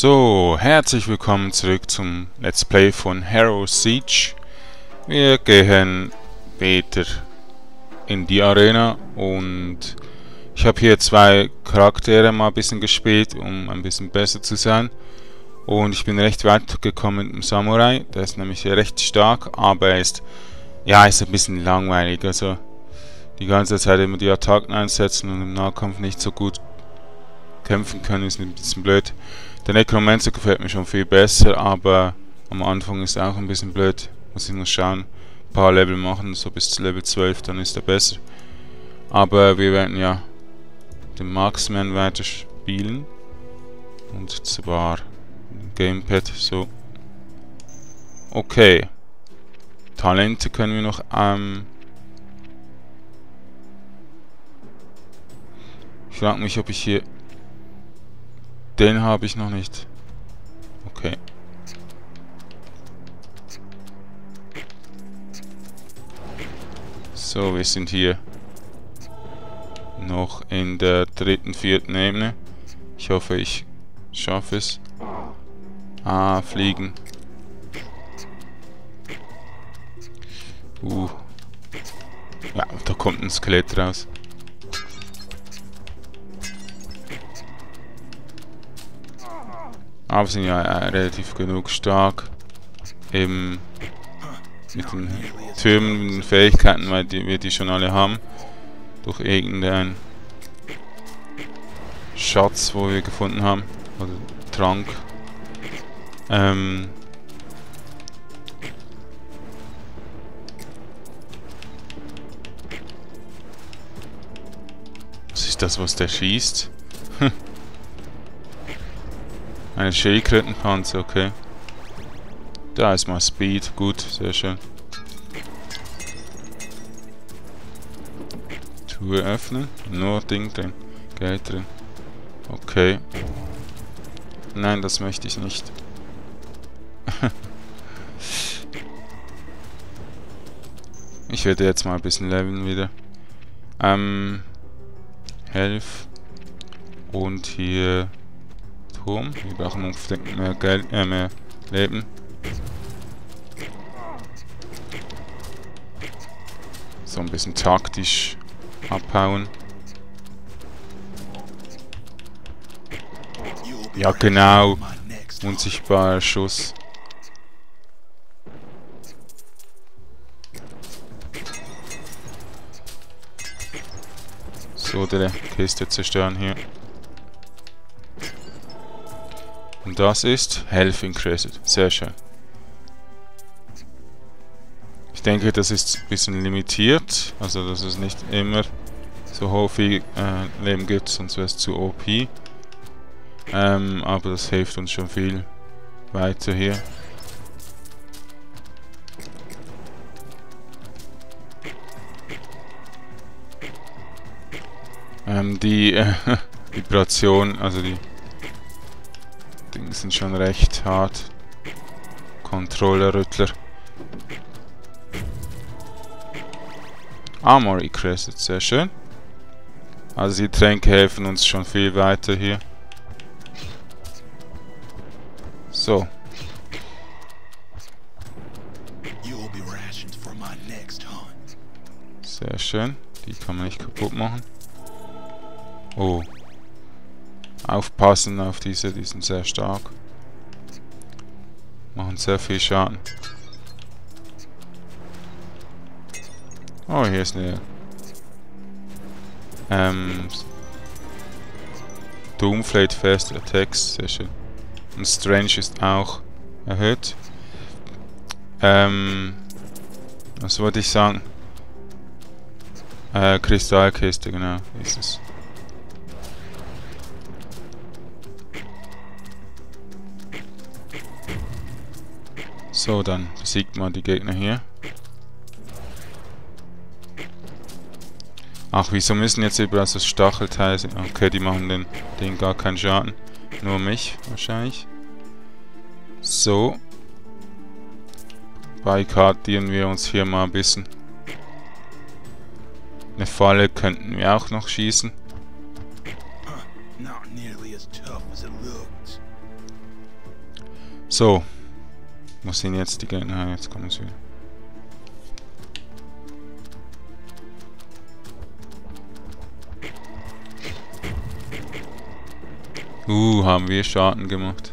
So, herzlich willkommen zurück zum Let's Play von Hero Siege. Wir gehen weiter in die Arena und ich habe hier zwei Charaktere mal ein bisschen gespielt, um ein bisschen besser zu sein. Und ich bin recht weit gekommen mit dem Samurai, der ist nämlich recht stark, aber er ist, ja, ist ein bisschen langweilig. Also die ganze Zeit immer die Attacken einsetzen und im Nahkampf nicht so gut kämpfen können, ist ein bisschen blöd. Der Necromancer gefällt mir schon viel besser, aber am Anfang ist er auch ein bisschen blöd. Muss ich noch schauen, ein paar Level machen, so bis Level 12, dann ist er besser. Aber wir werden ja den Marksman weiter spielen. Und zwar Gamepad, so. Okay. Talente können wir noch, ich frage mich, ob ich hier... Den habe ich noch nicht. Okay. So, wir sind hier noch in der dritten, vierten Ebene. Ich hoffe, ich schaffe es. Ah, fliegen. Ja, da kommt ein Skelett raus. Aber sind ja relativ genug stark. Eben mit den Türmen, mit den Fähigkeiten, weil wir die schon alle haben. Durch irgendeinen Schatz, wo wir gefunden haben. Oder Trank. Was ist das, was der schießt? Eine Schildkrötenpanzer, okay. Da ist mal Speed, gut, sehr schön. Truhe öffnen, nur Ding drin, Geld drin. Okay. Nein, das möchte ich nicht. Ich werde jetzt mal ein bisschen leveln wieder. Health. Und hier... Wir brauchen unbedingt mehr Geld, mehr Leben. So ein bisschen taktisch abhauen. Ja genau, unsichtbarer Schuss. So, die Kiste zerstören hier. Und das ist Health Increased. Sehr schön. Ich denke, das ist ein bisschen limitiert. Also, dass es nicht immer so viel Leben gibt, sonst wäre es zu OP. Aber das hilft uns schon viel weiter hier. Die Vibration, also die Dinge sind schon recht hart. Controller-Rüttler. Armory Crescent, sehr schön. Also die Tränke helfen uns schon viel weiter hier. So. Sehr schön. Die kann man nicht kaputt machen. Oh. Aufpassen auf diese, die sind sehr stark. Machen sehr viel Schaden. Oh, hier ist eine Doomflate Fast Attacks, sehr schön. Und Strange ist auch erhöht. Was wollte ich sagen? Kristallkiste, genau, ist es. So, dann besiegt man die Gegner hier. Ach, wieso müssen jetzt überall so Stachelteile sein? Okay, die machen den gar keinen Schaden. Nur mich, wahrscheinlich. So. Barrikadieren wir uns hier mal ein bisschen. Eine Falle könnten wir auch noch schießen. So. Wo sind jetzt die Gegner? Jetzt kommen sie wieder. Haben wir Schaden gemacht.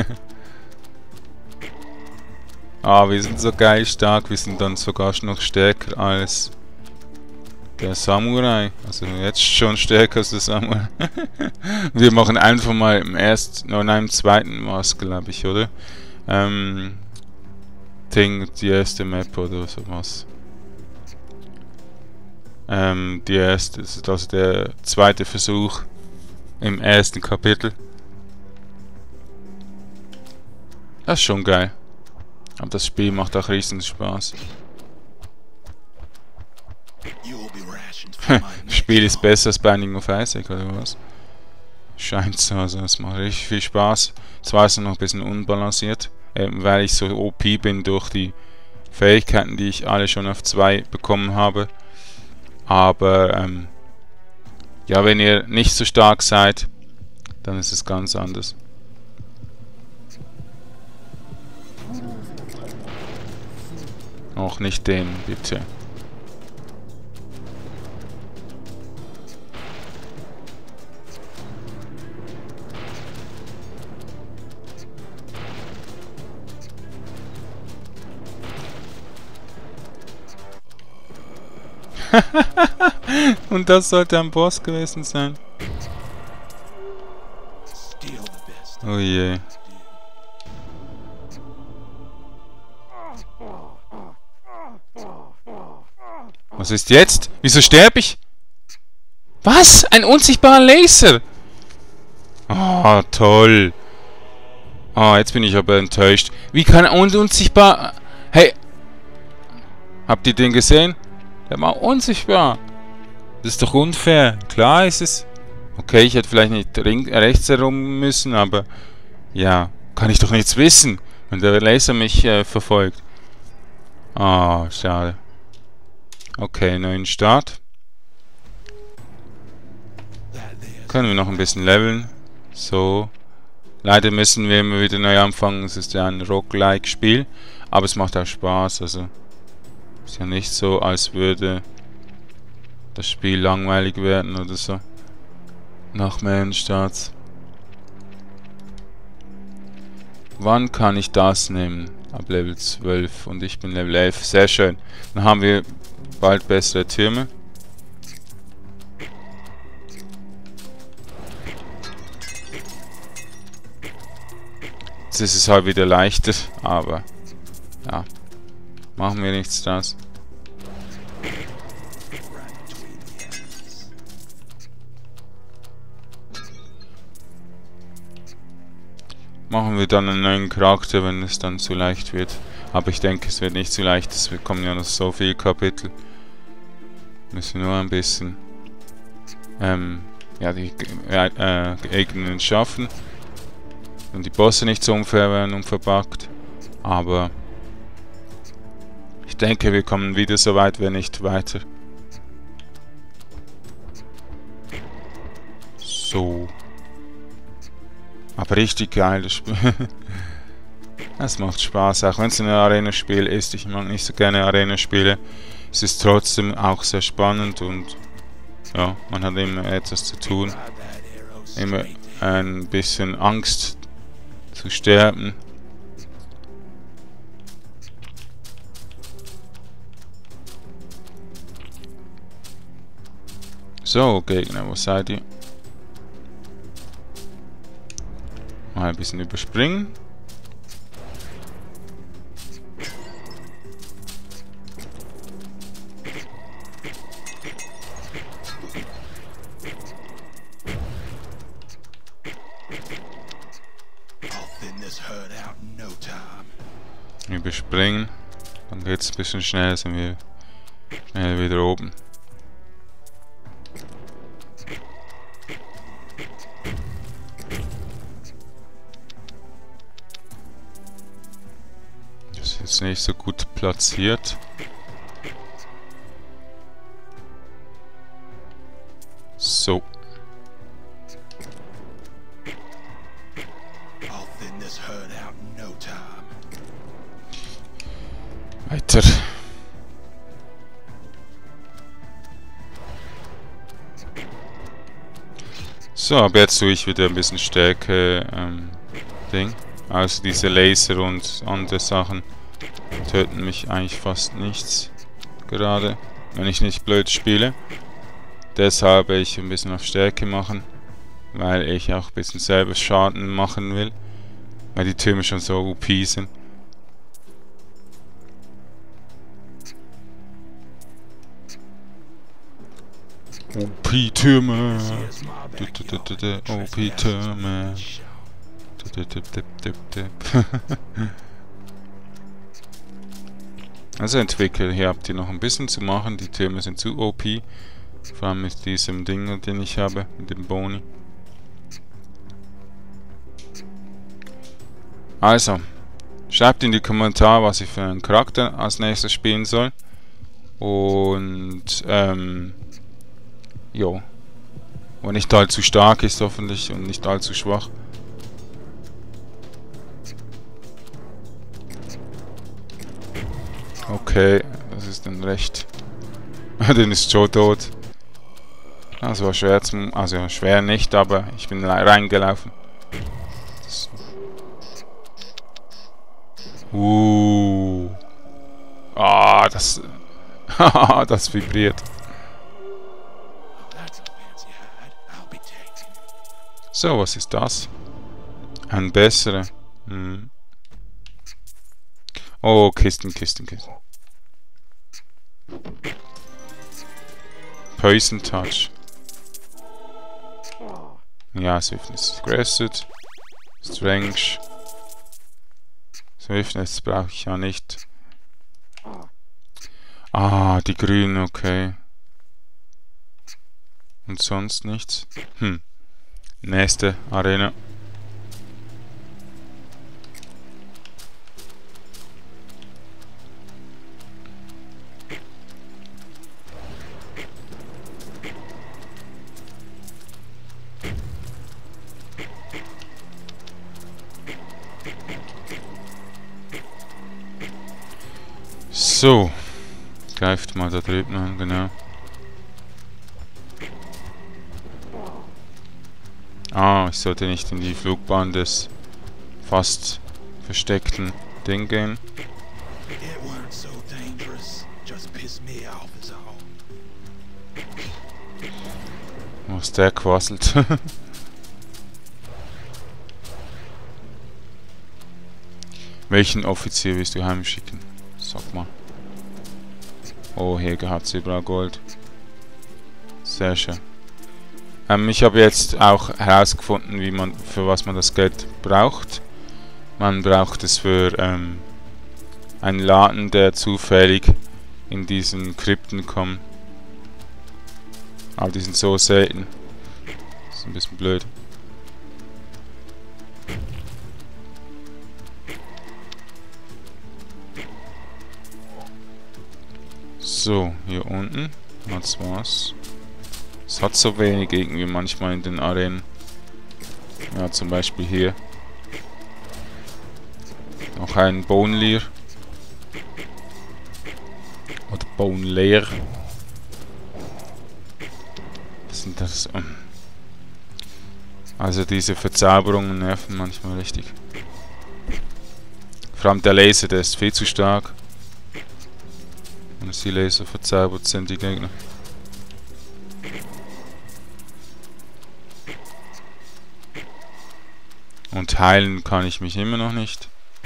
Wir sind so geil stark, wir sind dann sogar noch stärker als der Samurai. Also jetzt schon stärker als der Samurai. Wir machen einfach mal im zweiten Maß, glaube ich, oder? Die erste Map oder sowas. Die erste, also der zweite Versuch im ersten Kapitel. Das ist schon geil. Aber das Spiel macht auch riesen Spaß. Das Spiel ist besser als Binding of Isaac, oder was? Scheint so, also es macht richtig viel Spaß. Zwar ist es noch ein bisschen unbalanciert, weil ich so OP bin durch die Fähigkeiten, die ich alle schon auf 2 bekommen habe. Aber ja, wenn ihr nicht so stark seid, dann ist es ganz anders. Auch nicht den, bitte. Und das sollte ein Boss gewesen sein. Oh je. Was ist jetzt? Wieso sterbe ich? Was? Ein unsichtbarer Laser! Oh, toll. Oh, jetzt bin ich aber enttäuscht. Wie kann ein unsichtbar... Hey! Habt ihr den gesehen? Der war unsichtbar. Das ist doch unfair. Klar ist es... Okay, ich hätte vielleicht nicht rechts herum müssen, aber... Ja, kann ich doch nichts wissen, wenn der Laser mich verfolgt. Ah, schade. Okay, neuen Start. Können wir noch ein bisschen leveln. So. Leider müssen wir immer wieder neu anfangen. Es ist ja ein Roguelike-Spiel. Aber es macht auch Spaß. Also ist ja nicht so, als würde das Spiel langweilig werden oder so. Nach mehreren Starts. Wann kann ich das nehmen? Ab Level 12 und ich bin Level 11. Sehr schön. Dann haben wir bald bessere Türme. Jetzt ist es halt wieder leichter, aber ja, machen wir nichts draus. Machen wir dann einen neuen Charakter, wenn es dann zu leicht wird. Aber ich denke, es wird nicht zu leicht. Es kommen ja noch so viele Kapitel. Müssen nur ein bisschen ja, die Gegner schaffen. Und die Bosse nicht so unfair werden und verbuggt. Aber ich denke, wir kommen wieder so weit, wenn nicht weiter. So. Aber richtig geiles Spiel. Es macht Spaß, auch wenn es ein Arena-Spiel ist. Ich mag nicht so gerne Arena-Spiele. Es ist trotzdem auch sehr spannend und ja, man hat immer etwas zu tun. Immer ein bisschen Angst zu sterben. So, Gegner, wo seid ihr? Mal ein bisschen überspringen. Überspringen. Dann geht es ein bisschen schneller, sind wir schnell wieder oben. Das ist jetzt nicht so gut platziert. So. Weiter. So, aber jetzt tue ich wieder ein bisschen Stärke Ding. Also diese Laser und andere Sachen töten mich eigentlich fast nichts. Gerade, wenn ich nicht blöd spiele. Deshalb will ich ein bisschen auf Stärke machen. Weil ich auch ein bisschen selber Schaden machen will. Weil die Türme schon so OP sind. OP-Türme. OP-Türme. Also Entwickler, hier habt ihr noch ein bisschen zu machen. Die Türme sind zu OP. Vor allem mit diesem Ding, den ich habe, mit dem Boni. Also, schreibt in die Kommentare, was ich für einen Charakter als nächstes spielen soll. Und, jo. Und nicht allzu stark ist hoffentlich und nicht allzu schwach. Okay, das ist dann recht. Den ist schon tot. Das war schwer also schwer nicht, aber ich bin reingelaufen. Ah, das... das vibriert. So, was ist das? Ein besserer. Hm. Oh, Kisten. Poison Touch. Ja, Swiftness Aggressive. Strength. Swiftness brauche ich ja nicht. Ah, die grünen, okay. Und sonst nichts. Nächste Arena. So. Greift mal da drüben an, genau. Ah, ich sollte nicht in die Flugbahn des fast versteckten Ding gehen. Was der quasselt. Welchen Offizier willst du heimschicken? Sag mal. Oh, hier hat sie überall Gold. Sehr schön. Ich habe jetzt auch herausgefunden, für was man das Geld braucht. Man braucht es für einen Laden, der zufällig in diesen Krypten kommt. Aber die sind so selten. Das ist ein bisschen blöd. So, hier unten. Was war's? Es hat so wenig irgendwie manchmal in den Arenen. Ja, zum Beispiel hier. Noch ein Bone Leer. Oder Bone Leer. Was sind das? Also diese Verzauberungen nerven manchmal richtig. Vor allem der Laser, der ist viel zu stark. Und dass die Laser verzaubert sind, die Gegner. Und heilen kann ich mich immer noch nicht.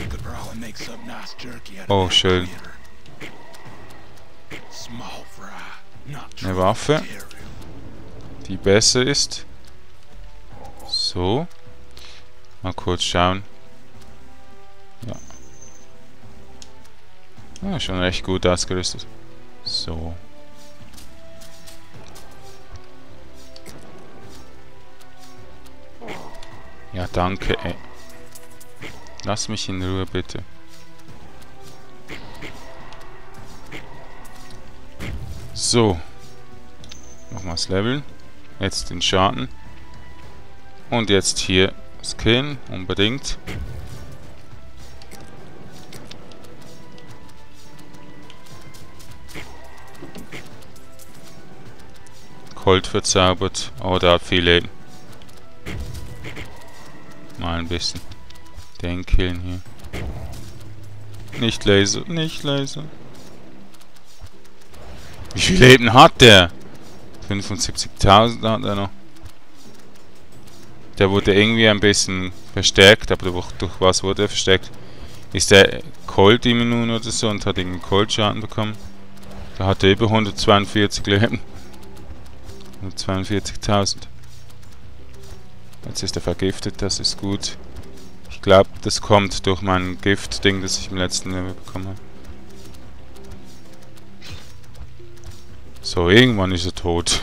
Oh, schön. Eine Waffe, die besser ist. So. Mal kurz schauen. Ja. Ah, schon recht gut ausgerüstet. So. Ja, danke, ey. Lass mich in Ruhe, bitte. So. Nochmals leveln. Jetzt den Schaden. Und jetzt hier Skin, unbedingt. Colt verzaubert. Oh, der hat viel Leben. Mal ein bisschen den killen hier. Nicht Laser, nicht Laser. Wie viel Leben hat der? 75.000 hat er noch. Der wurde irgendwie ein bisschen verstärkt, aber durch was wurde er verstärkt? Ist der Colt immun oder so und hat irgendwie Colt-Schaden bekommen? Da hat er über 142 Leben. 142.000. Jetzt ist er vergiftet, das ist gut. Ich glaube, das kommt durch mein Gift-Ding, das ich im letzten Level bekommen habe. So, irgendwann ist er tot.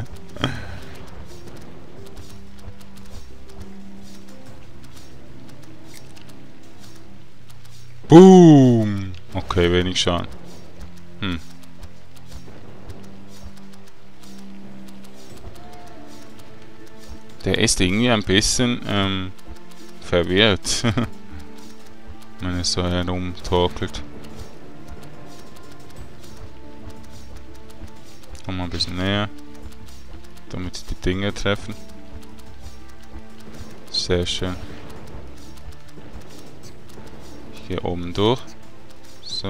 Boom! Okay, wenig Schaden. Der ist irgendwie ein bisschen verwirrt, wenn er so herumtorkelt. Komm mal ein bisschen näher, damit die Dinge treffen. Sehr schön. Ich gehe oben durch. So.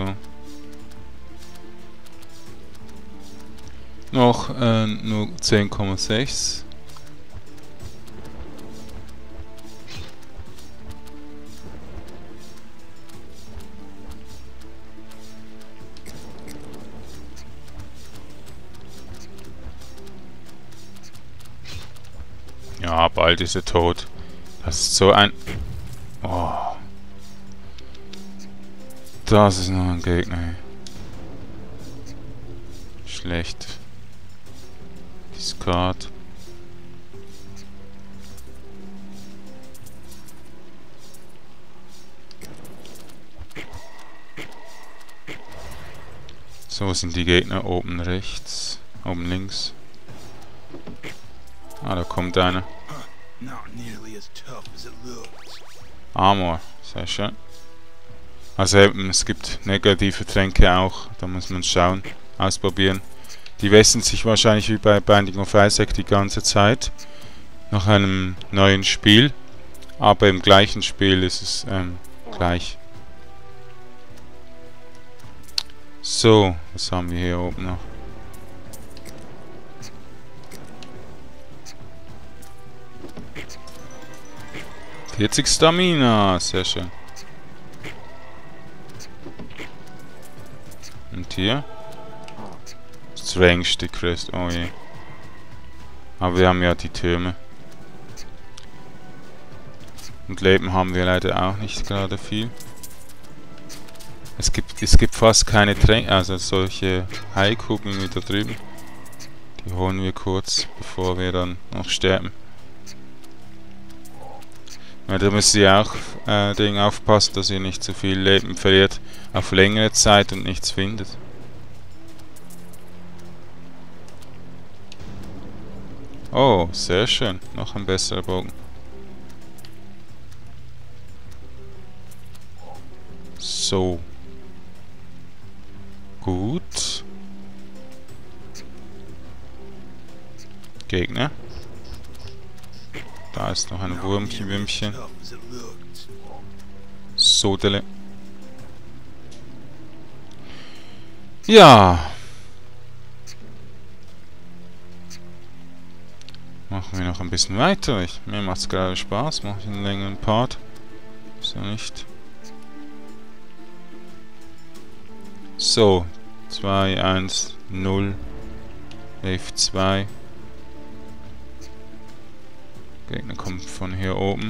Noch nur 10,6. Ja, bald ist er tot. Das ist so ein... Oh. Das ist noch ein Gegner. Schlecht. Discard. So sind die Gegner oben rechts, oben links. Ah, da kommt einer. Armor, sehr schön. Also eben, es gibt negative Tränke auch, da muss man schauen, ausprobieren. Die wässern sich wahrscheinlich wie bei Binding of Isaac die ganze Zeit, nach einem neuen Spiel, aber im gleichen Spiel ist es gleich. So, was haben wir hier oben noch? ...40 Stamina, sehr schön. Und hier? Strange Decreased, oh je. Aber wir haben ja die Türme. Und Leben haben wir leider auch nicht gerade viel. Es gibt fast keine Tränke, also solche Heilkugeln wie da drüben. Die holen wir kurz, bevor wir dann noch sterben. Ja, da müsst ihr auch aufpassen, dass ihr nicht zu viel Leben verliert auf längere Zeit und nichts findet. Oh, sehr schön. Noch ein besserer Bogen. So. Gut. Gegner. Da ist noch ein Wurmchen. Sodele. Ja. Machen wir noch ein bisschen weiter. Mir macht es gerade Spaß. Mache ich einen längeren Part. So nicht. So. 2, 1, 0. Wave 2. Gegner kommt von hier oben.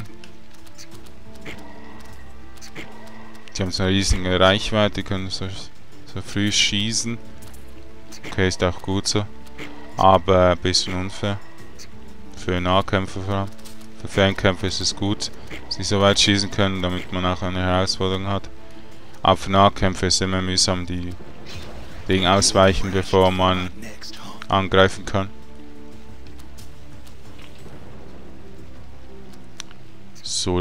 Die haben so eine riesige Reichweite, können so früh schießen. Okay, ist auch gut so. Aber ein bisschen unfair. Für Nahkämpfer vor allem. Für Fernkämpfer ist es gut, dass sie so weit schießen können, damit man auch eine Herausforderung hat. Aber für Nahkämpfer ist es immer mühsam, die Dinge ausweichen, bevor man angreifen kann. So.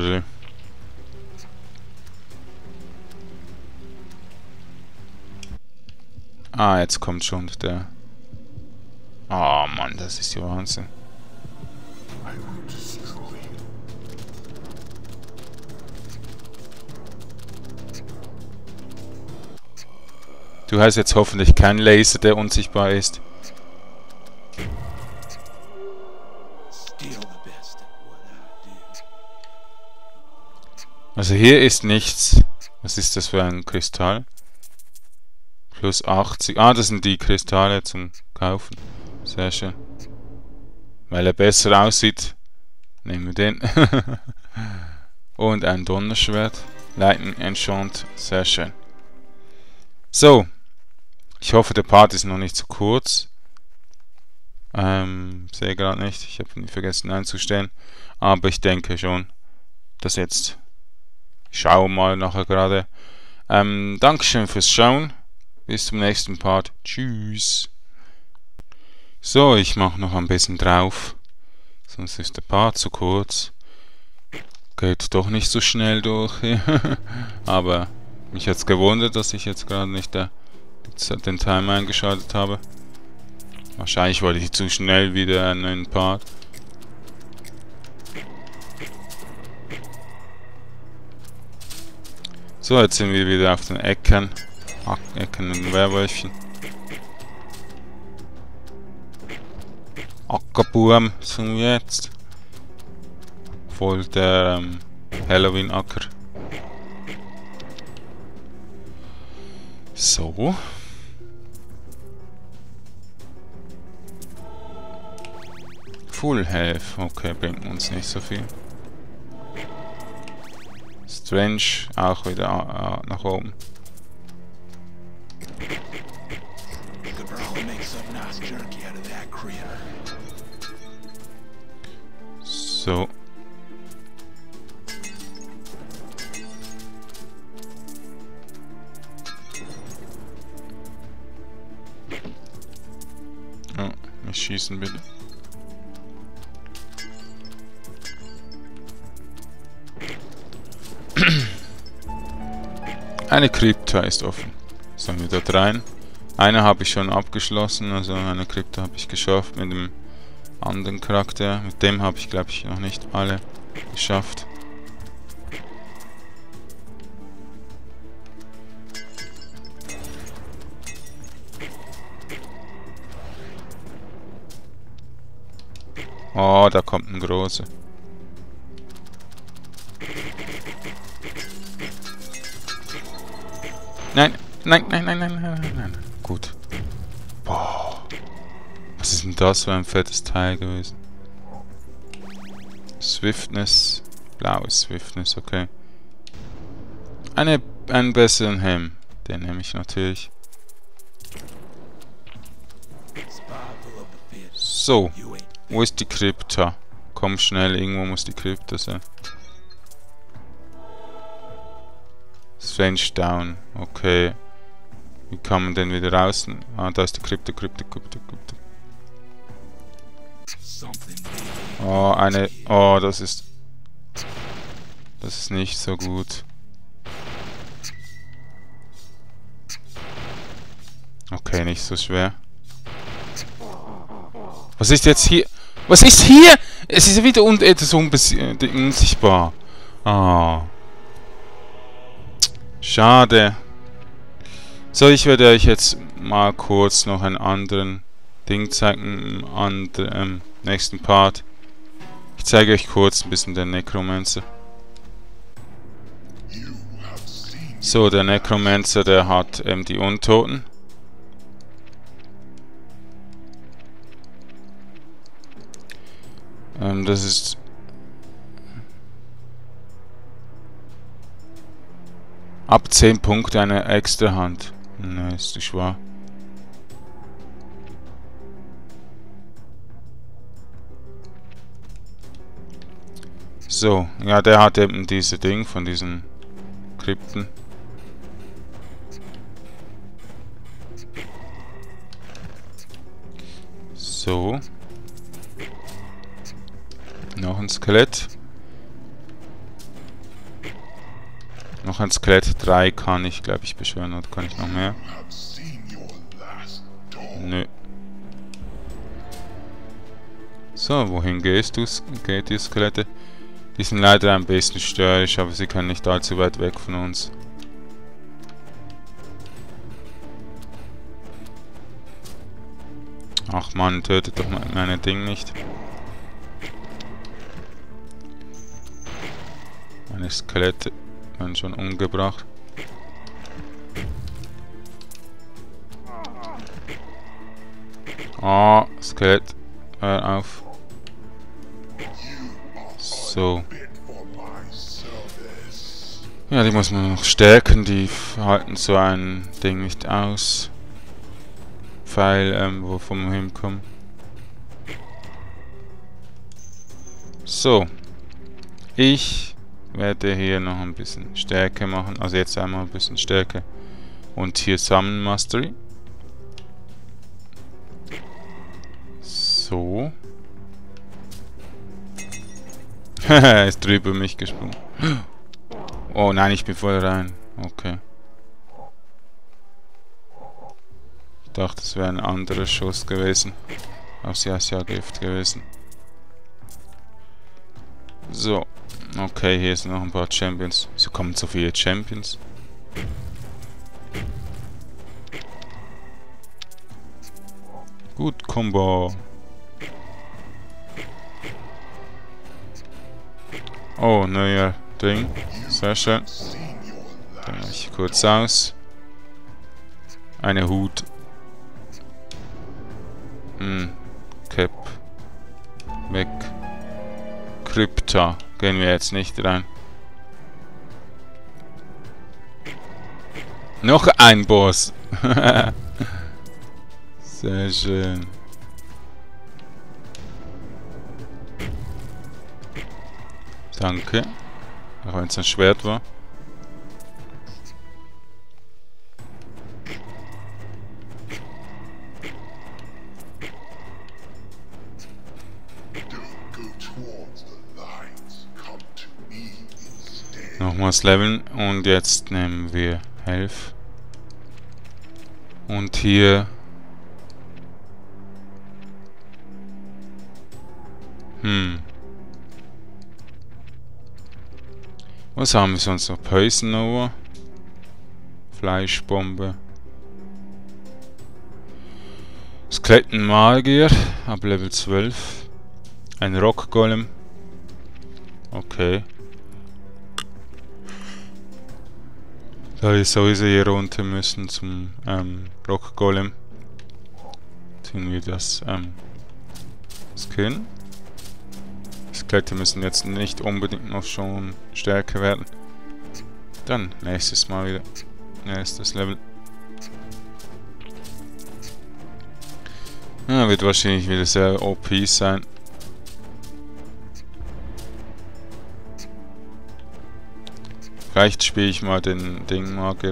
Ah, jetzt kommt schon der Oh Mann, das ist ja Wahnsinn. Du hast jetzt hoffentlich keinen Laser, der unsichtbar ist. Also hier ist nichts. Was ist das für ein Kristall? Plus 80. Ah, das sind die Kristalle zum Kaufen. Sehr schön. Weil er besser aussieht, nehmen wir den. Und ein Donnerschwert. Lightning Enchant. Sehr schön. So. Ich hoffe, der Part ist noch nicht zu kurz. Sehe gerade nicht. Ich habe ihn vergessen einzustellen. Aber ich denke schon, dass jetzt... Ich schaue mal nachher gerade. Dankeschön fürs Schauen. Bis zum nächsten Part. Tschüss. So, ich mache noch ein bisschen drauf. Sonst ist der Part zu kurz. Geht doch nicht so schnell durch. Aber mich hat es gewundert, dass ich jetzt gerade nicht den Timer eingeschaltet habe. Wahrscheinlich wollte ich zu schnell wieder einen neuen Part. So, jetzt sind wir wieder auf den Ecken. Ecken und Werwölfchen. Ackerboom sind wir jetzt. Voll der Halloween-Acker. So. Full Health. Okay, bringt uns nicht so viel. Strange auch wieder nach oben. So. Oh, nicht schießen bitte. Eine Krypta ist offen. Sollen wir dort rein? Eine habe ich schon abgeschlossen, also eine Krypta habe ich geschafft mit dem anderen Charakter. Mit dem habe ich, glaube ich, noch nicht alle geschafft. Oh, da kommt ein großer. Nein, nein, nein, nein, nein, nein, nein, nein. Gut. Boah. Was ist denn das für ein fettes Teil gewesen? Swiftness. Blaues Swiftness, okay. Einen besseren Helm. Den nehme ich natürlich. So. Wo ist die Krypta? Komm schnell, irgendwo muss die Krypta sein. Strange down. Okay. Wie kann man denn wieder raus? Ah, da ist die Krypta. Oh, eine... Oh, das ist... Das ist nicht so gut. Okay, nicht so schwer. Was ist jetzt hier? Was ist hier? Es ist wieder etwas unsichtbar. Ah. Schade. So, ich werde euch jetzt mal kurz noch einen anderen Ding zeigen, im nächsten Part. Ich zeige euch kurz ein bisschen den Necromancer. So, der Necromancer, der hat die Untoten. Das ist... Ab 10 Punkte eine extra Hand. Nein, ist nicht wahr. So, ja, der hat eben diese Ding von diesen Krypten. So. Noch ein Skelett. Noch ein Skelett. 3 kann ich, glaube ich, beschwören. Oder kann ich noch mehr? Nö. So, wohin gehst du? Geht ihr Skelette? Die sind leider ein bisschen störrisch, aber sie können nicht allzu weit weg von uns. Ach Mann, tötet doch meine Ding nicht. Meine Skelette werden schon umgebracht. Ah, Skelett, hör auf. So. Ja, die muss man noch stärken, die halten so ein Ding nicht aus. Pfeil, wovon wir hinkommen. So. Ich werde hier noch ein bisschen Stärke machen. Also jetzt einmal ein bisschen Stärke. Und hier Summon Mastery. So. Er ist drüber mich gesprungen. Oh nein, ich bin voll rein. Okay. Ich dachte, es wäre ein anderer Schuss gewesen. Aufs Jasja-Gift gewesen. So. Okay, hier sind noch ein paar Champions. Wieso kommen so viele Champions? Gut, Combo. Oh, neuer Ding. Sehr schön. Dann mache ich kurz aus. Eine Hut. Cap. Weg. Krypta. Gehen wir jetzt nicht rein. Noch ein Boss. Sehr schön. Danke. Auch wenn es ein Schwert war. Nochmals leveln und jetzt nehmen wir Health. Und hier was haben wir sonst noch? Poison Nova, Fleischbombe, Skelettenmagier ab Level 12, ein Rock Golem. Okay. Da wir sowieso hier runter müssen zum Rock Golem, tun wir das skillen. Skelette müssen jetzt nicht unbedingt noch schon stärker werden. Dann nächstes Mal wieder. Nächstes Level. Ja, wird wahrscheinlich wieder sehr OP sein. Vielleicht spiele ich mal den Dingmagier,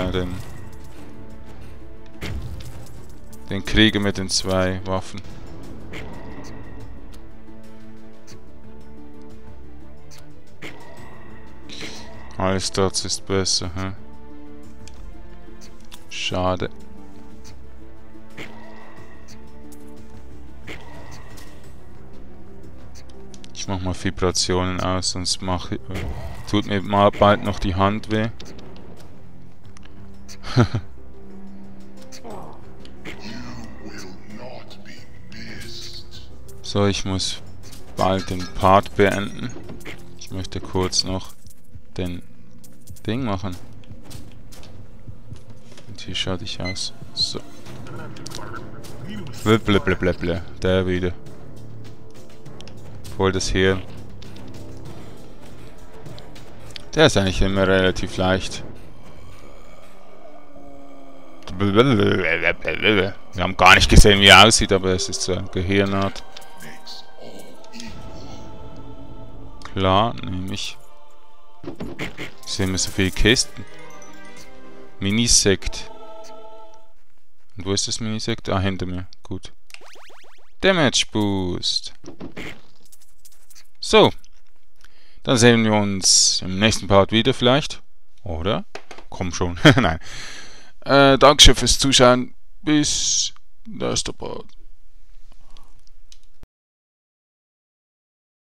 den Krieger mit den 2 Waffen. Alles das ist besser, hm? Schade. Ich mach mal Vibrationen aus, sonst tut mir mal bald noch die Hand weh. So, ich muss bald den Part beenden. Ich möchte kurz noch den Ding machen. Und hier schaut ich aus. So. Blablabla. Der wieder. Voll das Hirn. Der ist eigentlich immer relativ leicht. Wir haben gar nicht gesehen, wie er aussieht, aber es ist so ein Gehirnart. Klar, nehme ich. Sehen wir so viele Kisten. Minisekt. Und wo ist das Minisekt? Ah, hinter mir. Gut. Damage Boost. So. Dann sehen wir uns im nächsten Part wieder vielleicht. Oder? Komm schon. Nein. Dankeschön fürs Zuschauen. Bis nächster Part.